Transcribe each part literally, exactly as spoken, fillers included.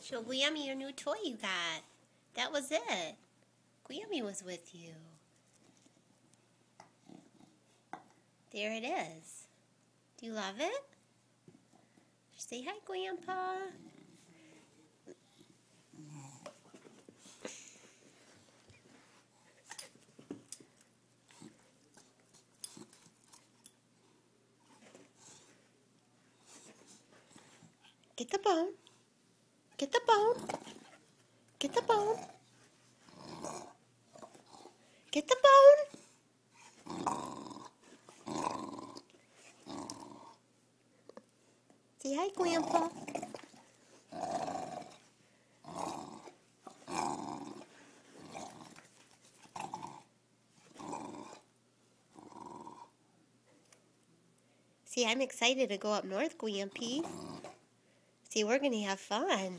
Show Guillermo your new toy you got. That was it. Guillermo was with you. There it is. Do you love it? Say hi, Grandpa. Get the bone. Get the bone. Get the bone. Get the bone. Say hi, Grandpa. See, I'm excited to go up north, Grandpa. See, we're going to have fun.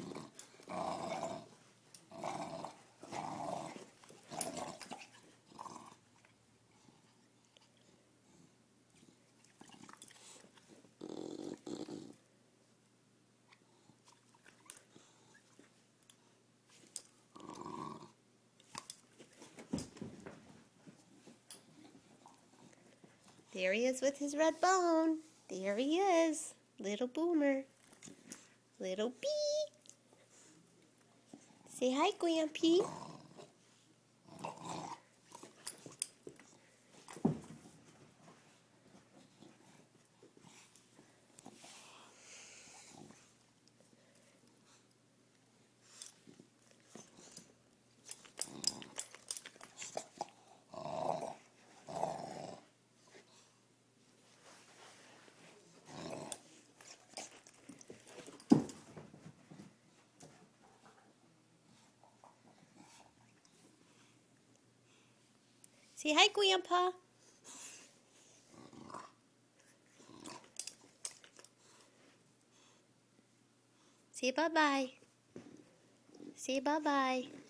There he is with his red bone. There he is. Little Boomer. Little bee. Say hi, Grandpa. Say hi, Grandpa. Say bye-bye. Say bye-bye.